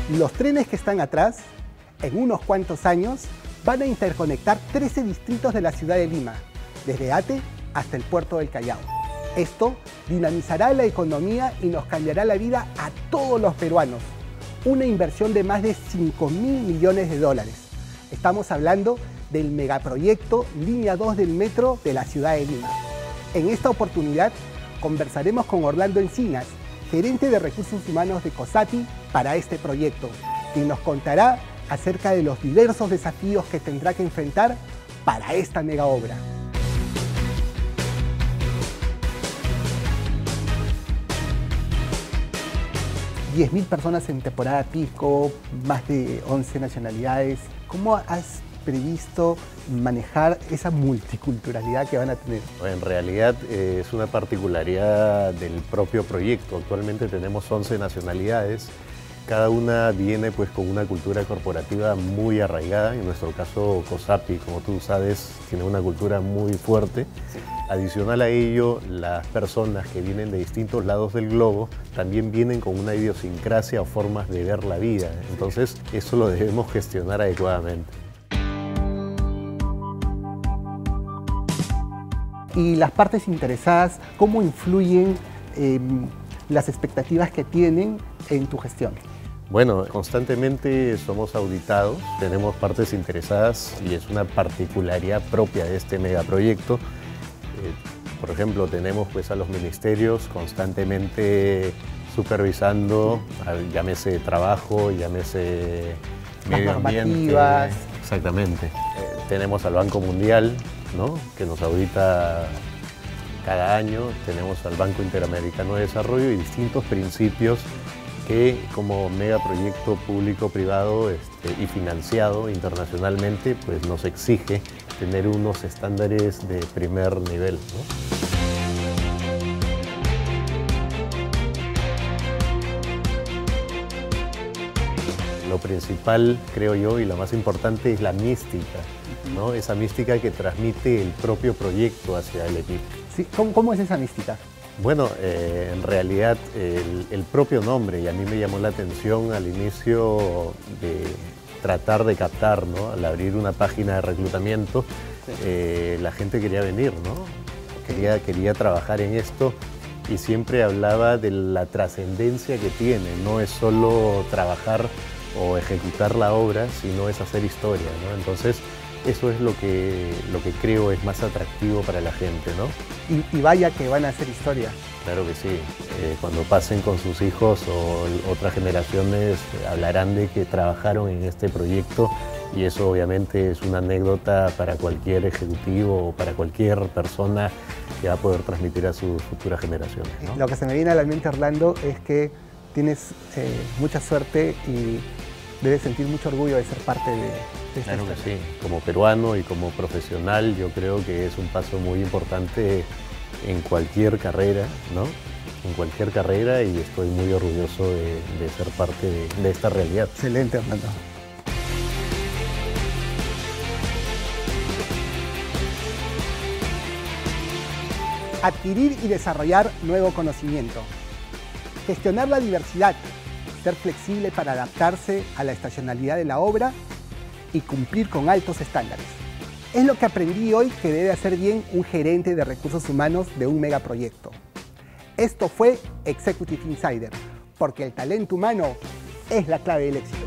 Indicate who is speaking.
Speaker 1: Los trenes que están atrás, en unos cuantos años, van a interconectar 13 distritos de la ciudad de Lima, desde Ate hasta el puerto del Callao. Esto dinamizará la economía y nos cambiará la vida a todos los peruanos. Una inversión de más de 5.000 millones de dólares. Estamos hablando del megaproyecto Línea 2 del metro de la ciudad de Lima. En esta oportunidad conversaremos con Orlando Encinas, gerente de recursos humanos de COSAPI para este proyecto, quien nos contará acerca de los diversos desafíos que tendrá que enfrentar para esta mega obra. $10.000 personas en temporada pico, más de 11 nacionalidades. ¿Cómo has previsto manejar esa multiculturalidad que van a tener?
Speaker 2: En realidad es una particularidad del propio proyecto. Actualmente tenemos 11 nacionalidades. Cada una viene pues con una cultura corporativa muy arraigada. En nuestro caso, COSAPI, como tú sabes, tiene una cultura muy fuerte. Sí. Adicional a ello, las personas que vienen de distintos lados del globo también vienen con una idiosincrasia o formas de ver la vida. Entonces, eso lo debemos gestionar adecuadamente.
Speaker 1: Y las partes interesadas, ¿cómo influyen las expectativas que tienen en tu gestión?
Speaker 2: Bueno, constantemente somos auditados, tenemos partes interesadas y es una particularidad propia de este megaproyecto. Por ejemplo, tenemos pues a los ministerios constantemente supervisando, llámese trabajo, llámese medio ambiente. Exactamente. Tenemos al Banco Mundial, ¿no?, que nos audita cada año. Tenemos al Banco Interamericano de Desarrollo y distintos principios que como megaproyecto público-privado y financiado internacionalmente pues nos exige tener unos estándares de primer nivel, ¿no? Lo principal, creo yo, y lo más importante es la mística, ¿no? Esa mística que transmite el propio proyecto hacia el equipo.
Speaker 1: Sí, ¿cómo es esa mística?
Speaker 2: Bueno, en realidad el propio nombre, y a mí me llamó la atención al inicio de tratar de captar, ¿no? Al abrir una página de reclutamiento, sí. La gente quería venir, ¿no? Quería trabajar en esto y siempre hablaba de la trascendencia que tiene. No es solo trabajar o ejecutar la obra, sino es hacer historia, ¿no? Entonces, eso es lo que creo es más atractivo para la gente, ¿no?
Speaker 1: Y vaya que van a hacer historia.
Speaker 2: Claro que sí. Cuando pasen con sus hijos o otras generaciones hablarán de que trabajaron en este proyecto y eso obviamente es una anécdota para cualquier ejecutivo o para cualquier persona que va a poder transmitir a sus futuras generaciones, ¿no?
Speaker 1: Lo que se me viene a la mente, Orlando, es que tienes mucha suerte y debes sentir mucho orgullo de ser parte de esta
Speaker 2: Claro
Speaker 1: historia.
Speaker 2: que sí. Como peruano y como profesional yo creo que es un paso muy importante en cualquier carrera, ¿no? En cualquier carrera, y estoy muy orgulloso de ser parte de esta realidad.
Speaker 1: Excelente, Orlando. Adquirir y desarrollar nuevo conocimiento. Gestionar la diversidad. Ser flexible para adaptarse a la estacionalidad de la obra y cumplir con altos estándares. Es lo que aprendí hoy que debe hacer bien un gerente de recursos humanos de un megaproyecto. Esto fue Executive Insider, porque el talento humano es la clave del éxito.